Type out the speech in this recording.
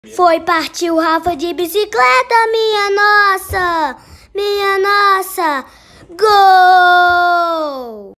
Foi, partiu Rafa de bicicleta, minha nossa, gol!